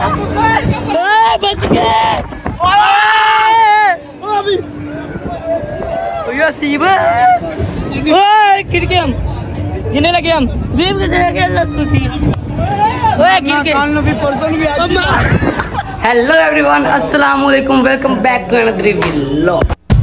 बच गए सीब गिर गए हम गिरने लगे हम सीब हेलो एवरीवन अस्सलाम वालेकुम welcome back to another vlog.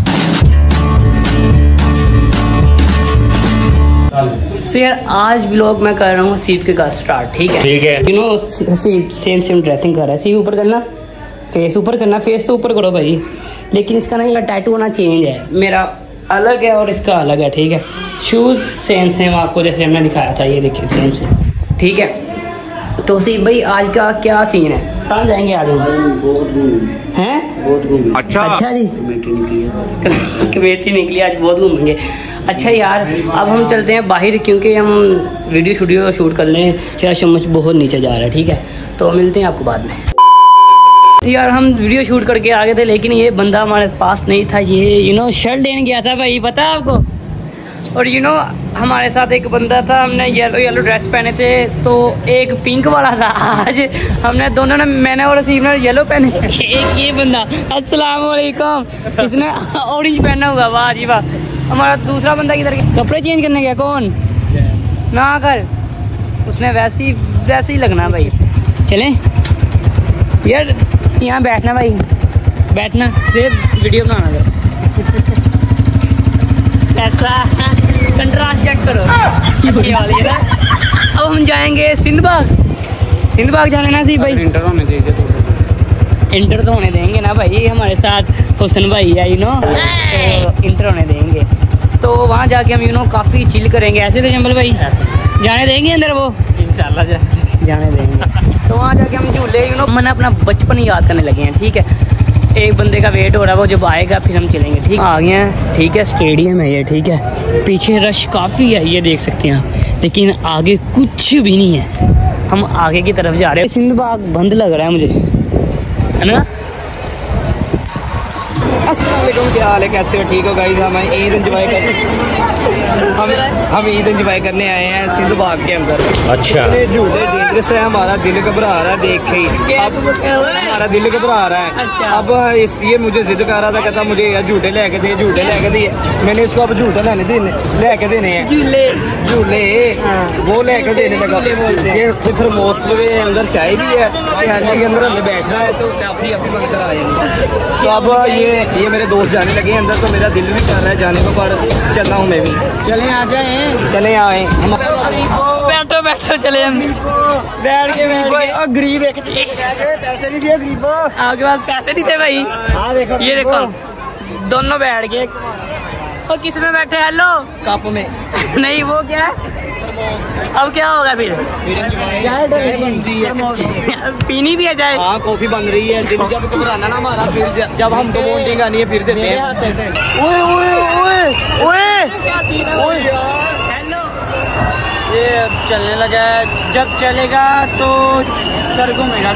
So यार आज व्लॉग मैं कर रहा हूँ सीप के साथ स्टार्ट। ठीक है यू नो सेम ड्रेसिंग कर रहा है। सी ऊपर करना फेस ऊपर करना फेस तो ऊपर करो भाई, लेकिन इसका ना ये टैटू होना चेंज है, मेरा अलग है और इसका अलग है। ठीक है शूज सेम आपको जैसे हमने दिखाया था, ये देखिए सेम ठीक है। तो सी भाई आज का क्या सीन है, कहाँ जाएंगे आज हम? हैं अच्छा जी कमेटी निकली आज, बहुत घूमेंगे। अच्छा यार अब हम चलते हैं बाहर क्योंकि हम वीडियो शूट कर लें, क्या चम्मच बहुत नीचे जा रहा है। ठीक है तो मिलते हैं आपको बाद में। यार हम वीडियो शूट करके आ गए थे लेकिन ये बंदा हमारे पास नहीं था, ये शर्ट लेने गया था भाई, पता है आपको। और हमारे साथ एक बंदा था, हमने येलो ड्रेस पहने थे तो एक पिंक वाला था। आज हमने दोनों ने, मैंने और रसीब ने येलो पहने, एक ये बंदा अस्सलाम वालेकुम इसने ऑरेंज पहना हुआ। वाह जी वाह। हमारा दूसरा बंदा किधर गया? कपड़े चेंज करने गया। कौन ना कर, उसने वैसे ही लगना भाई। चलें यार यहाँ बैठना भाई, बैठना सिर्फ वीडियो बनाना था। ऐसा कंट्रास्ट चेक करो अच्छी वाली है ना। अब हम जाएंगे सिंध बाग जाना ना सी भाई। इंटर होने देंगे, इंटर तो होने देंगे ना भाई, हमारे साथ हुसन भाई है तो इंटर होने देंगे। तो वहाँ जाके हम काफ़ी चिल करेंगे। ऐसे तो जंबल भाई जाने देंगे अंदर, वो इंशाल्लाह जाने देंगे। तो वहाँ जाके हम झूले मैंने अपना बचपन याद करने लगे हैं। ठीक है एक बंदे का वेट हो रहा है, वो जब आएगा फिर हम चलेंगे। ठीक आ गए हैं। ठीक है स्टेडियम है ये। ठीक है पीछे रश काफ़ी है, ये देख सकते हैं आप, लेकिन आगे कुछ भी नहीं है। हम आगे की तरफ जा रहे हैं। सिंध बाग बंद लग रहा है मुझे, है ना। अस्सलाम वालेकुम, क्या हाल है, कैसे हो? ठीक हो गाइस? हम ईद एंजॉय करने आए हैं सिंध बाग के अंदर। अच्छा झूले डेंजरस है, हमारा दिल घबरा रहा है देख के ही, हमारा दिल घबरा रहा है। अच्छा। अब ये मुझे जिद कर रहा था, कहता मुझे यार झूले लेके दिए। मैंने इसको अब झूले लेके देने हैं, झूले वो लेके देने लगा। ये थर्मोस के अंदर चाय भी है, के अंदर हमें बैठना है तो काफी अभी बनकर आएंगे। तो अब ये मेरे दोस्त जाने लगे अंदर, तो मेरा दिल भी कर रहा है जाने को, पर चल रहा हूँ मैं भी। चले आ आए बैठो चले हम बैठ के गरीब एक पैसे नहीं दिए, गरीब आपके पास पैसे नहीं थे भाई। ये देखो दोनों बैठ गए। और किस में बैठे? हेलो कप में नहीं वो क्या है? अब क्या होगा फिर? पीनी भी है चाय? हाँ कॉफी बन रही है। जब घबराना ना हमारा, फिर जब हम बॉन्डिंग आनी है फिर देते हैं। हेलो ये चलने लगा है, जब चलेगा तो सर घूमेगा।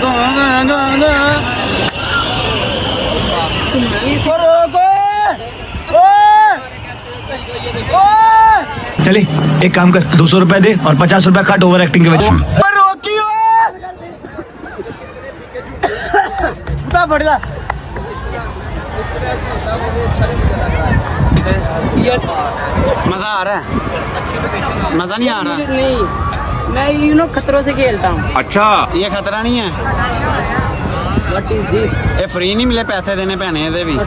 चले एक काम कर, 200 रुपए दे और 50 रुपए काट ओवर एक्टिंग के वजह। मजा आ रहा है? मजा नहीं आ रहा? नहीं मैं खतरों से खेलता हूँ। अच्छा ये खतरा नहीं है। What is this? ये फ्री नहीं मिले, पैसे देने पैने भी।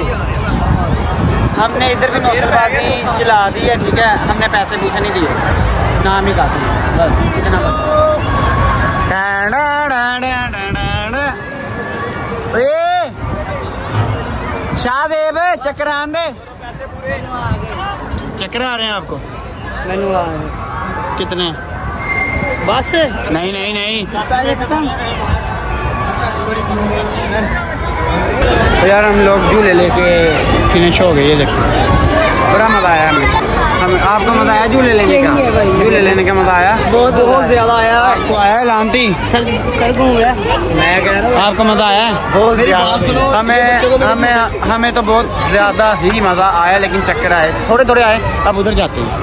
हमने इधर भी नौकरबाजी चला दी है। ठीक है हमने पैसे नहीं दिए, नाम ही काफी बस इतना। शाहदेव चक्कर आंदे, चक्कर आ रहे हैं आपको? मैनू आ रहे। कितने? बस नहीं तो यार हम लोग झूले लेके फिनिश हो गए। ये देखो बड़ा मजा आया हमें। आपको मजा आया झूले लेने का? झूले लेने का मजा आया? बहुत ज्यादा आया। आपको आया लामती? सर घूम रहा है। मैं कह रहा हूँ आपको मजा आया? बहुत ज्यादा। हमें तो बहुत ज्यादा ही मजा आया, लेकिन चक्कर आए थोड़े थोड़े आए। अब उधर जाते हैं।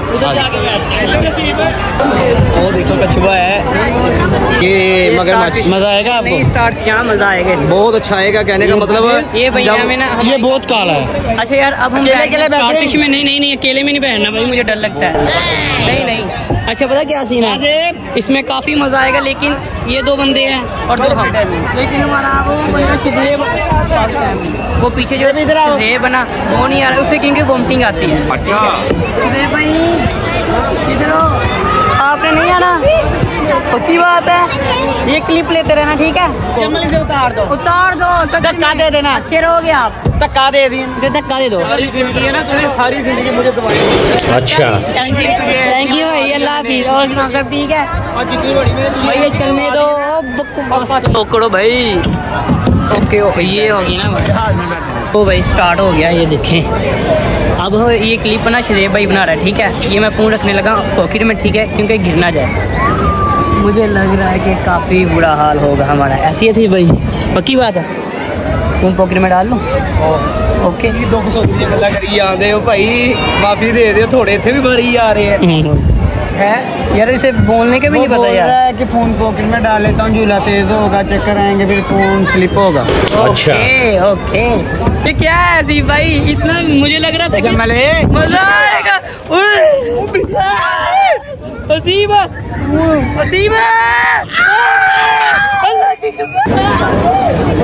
और देखो कछुआ है ये मगरमच्छ। मजा आएगा आपको? स्टार्ट यहाँ मजा आएगा। बहुत अच्छा आएगा, कहने का मतलब ये भैया में ना ये बहुत काला है। अच्छा यार अब हम स्टारफिश में नहीं अकेले में नहीं बैठना भाई, मुझे डर लगता है। नहीं अच्छा पता क्या सीन है, इसमें काफी मजा आएगा, लेकिन ये 2 बंदे हैं और 2 हम। लेकिन हमारा वो बंदा शिजले वो पीछे जो शिजले बना वो नहीं आ रहा, उससे क्योंकि वोमिटिंग आती है। अच्छा भाई इधर आपने नहीं आना, पक्की बात है। ये क्लिप लेते रहना ठीक है? से उतार दो। धक्का दे देना। अच्छे रहोगे आप। धक्का दे दी। धक्का दे दो। सारी जिंदगी है ना, तुम्हें सारी जिंदगी मुझे दवाई। अच्छा थैंक यू भाई, अल्लाह हाफिज़। और सुना सब ठीक है? और जितनी बड़ी भाई ये चलने दो पकड़ो भाई। ओके ये हो गया ना भाई। तो भाई स्टार्ट हो गया, ये देखें। अब ये क्लिप ना शरीफ भाई बना रहा है, ठीक है? ये मैं फ़ोन रखने लगा पॉकेट में, ठीक है, क्योंकि गिर ना जाए। मुझे लग रहा है कि काफ़ी बुरा हाल होगा हमारा। ऐसी भाई पक्की बात है। फ़ोन पॉकेट में डाल लो। ओके दुख सुख दी गल्लां करी जांदे हो भाई, माफी दे दो। थोड़े इत्थे भी मरी जा रहे हैं यार, इसे बोलने का भी नहीं पता यार। है कि फोन पॉकेट में डाल लेता हूँ, झूला तेज होगा, चक्कर आएंगे, फिर फोन स्लिप होगा। अच्छा ओके ये क्या है अजीब भाई, इतना मुझे लग रहा था कि मजा आएगा। अजीब अजीब अल्लाह की कसम।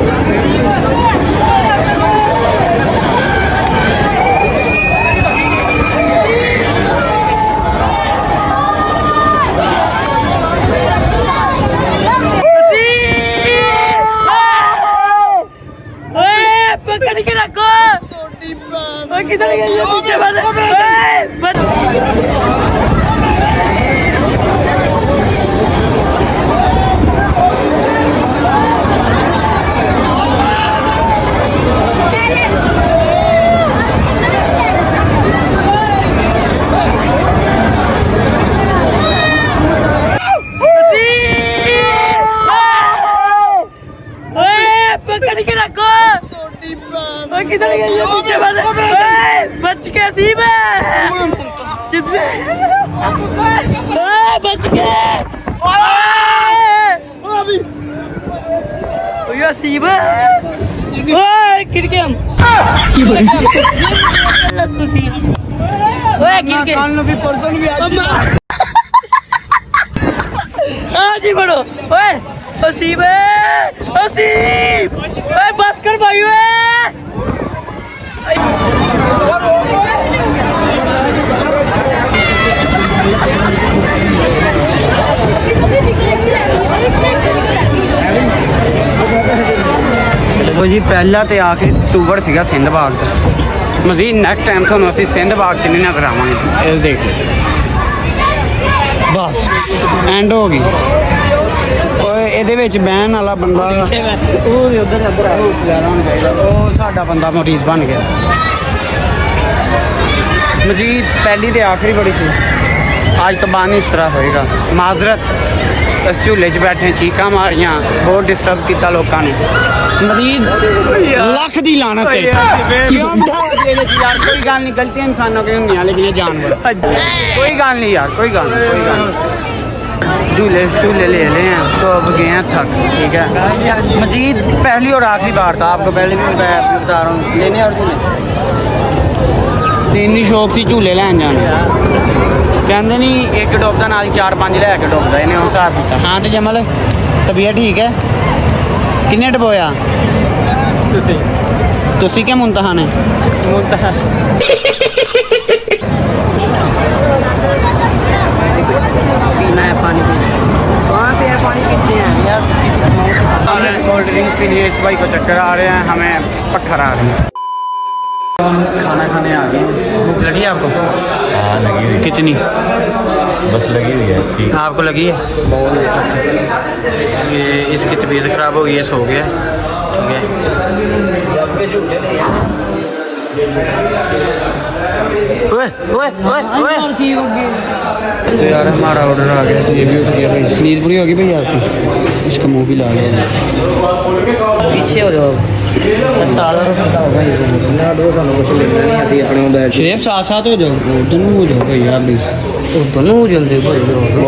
पकड़ के रखो। किधर गए पीछे वाले? पकड़ के रखो। किधर गए पीछे वाले? बच के असीब है, बच के असीब गिर गए हम। जी बड़ो असीब असीब बस कर भाई। देखो जी पहला तो आखिरी टूर सीगा सिंध बाग का। मजीद नैक्सट टाइम थोनों असीं सिंध बाग च नहीं ना करावांगे। ये देख बस एंड हो गई। ਇਹਦੇ ਵਿੱਚ ਬਹਿਣ ਵਾਲਾ ਬੰਦਾ ਉਹ ਵੀ ਉਧਰ ਅੱਧਰ ਉਹ ਸਾਡਾ ਬੰਦਾ ਮਰੀਜ਼ ਬਣ ਗਿਆ। ਮਜੀਦ ਪਹਿਲੀ ਤੇ ਆਖਰੀ ਬੜੀ ਸੀ, ਅੱਜ ਤੋਂ ਬਾਅਦ ਇਸ ਤਰ੍ਹਾਂ ਹੋਏਗਾ। ਮਾਜ਼ਰਤ इस झूले च बैठे चीका मारियां, बहुत डिस्टर्ब किया लोगों ने। मजीद लख दी लानत है। क्यों बिठाया यार? कोई गल नहीं, गलतियां इंसानों की होंगी, लेकिन ये जानवर कोई गल नहीं यार, कोई गल नहीं। झूले ले हैं तो अब गए हैं थक, ठीक है। मजीद पहली और आखिरी बार था, आपको पहले भी बता रहा हूँ, लेने और झूले इन्नी शौक सी झूले लैन जाने। कहते नहीं एक डुबदा नाल 4-5 लैके डुबदा, इन्हें हिसाब किया। हाँ तो जमल तबीयत ठीक है? किन्ने डबोया तुसी क्या मुंतहा ने? मुंतहा पीना है पानी, वहाँ पे है पानी पीते हैं यार। सच्ची कोल्ड ड्रिंक के लिए इस भाई को चक्कर आ रहे हैं, हमें पत्थर आ रहे हैं। खाना खाने आ गए। भूख लगी है आपको? हाँ लगी हुई। कितनी? बस लगी हुई है। ठीक। आपको लगी है? ये इसकी तबीयत ख़राब हो गई है, सो गया, ठीक है। तो यार हमारा ऑर्डर आ गया, तो ये भी उठ गया भाई। नींद पूरी होगी भाई आपकी? इसका मुंह भी ला लिया। पीछे हो जाओ, शेफ साथ साथ हो जाओ, दोनों हो जाओ भाई यार, दोनों हो जल्दी भाई।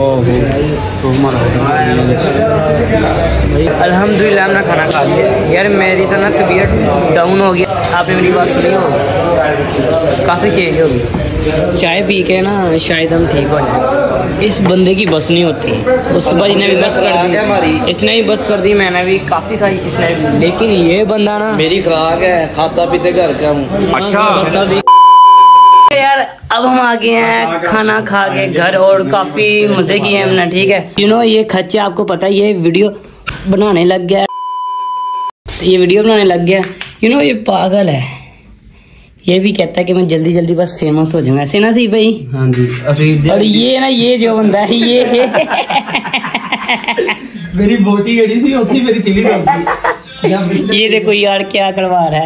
अल्हम्दुलिल्लाह हमने खाना खा लिया यार। मेरी तो ना तबीयत डाउन हो गई, आपने मेरी बात सुनी हो, काफ़ी चेंज होगी। चाय पी के ना शायद हम ठीक हो जाए। इस बंदे की बस नहीं होती, उस भाई ने भी बस कर दी, इसने भी बस कर दी, मैंने भी काफ़ी खाई इसने भी, लेकिन ये बंदा ना मेरी खुराक है, खाता पीते घर का हूँ। अच्छा यार, अब हम आ गए हैं खाना खा के घर, और काफ़ी मज़े किए हमने, ठीक है। ये खच्चा आपको पता है, ये वीडियो बनाने लग गया, ये पागल है। ये भी कहता है कि मैं जल्दी जल्दी बस फेमस हो जाऊंगा, ऐसे ना सी भाई। हाँ जी। और ये जो बंदा है ये मेरी बोटी गड़ी सी होती, मेरी तिली होती। ये देखो यार क्या करवा रहा है।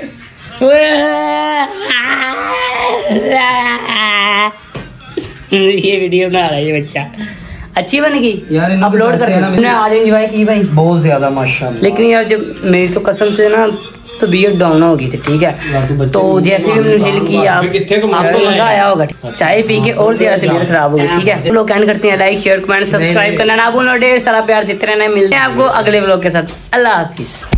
ये वीडियो बना रहा है ये बच्चा, अच्छी बनेगी यार, अपलोड कर। आज एंजॉय की भाई बहुत ज्यादा माशाल्लाह। लेकिन यार जब मेरी तो कसम से ना तबीयत डाउन हो गई थी, ठीक है। तो जैसे भी हमने चिल किया, आपको मजा आया होगा। चाय पी के और ज्यादा तबीयत खराब हो गई, ठीक है। लोग कैंड करते हैं, लाइक शेयर कमेंट सब्सक्राइब करना ना भूलना। ढेर सारा प्यार देते रहना। मिलते हैं आपको अगले व्लॉग के साथ। अल्लाह हाफिज।